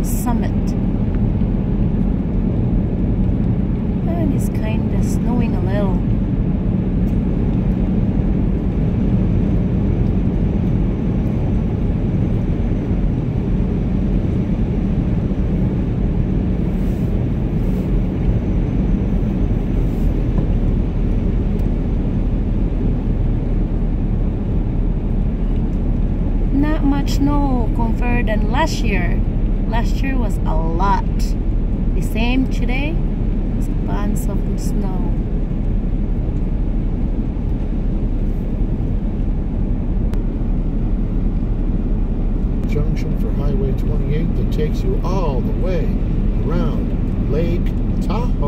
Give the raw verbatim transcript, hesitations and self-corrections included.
summit. And it's kind of snowing a little. Not much snow compared than last year. Last year was a lot. The same today, it's bunch of snow. Junction for Highway twenty-eight that takes you all the way around Lake Tahoe.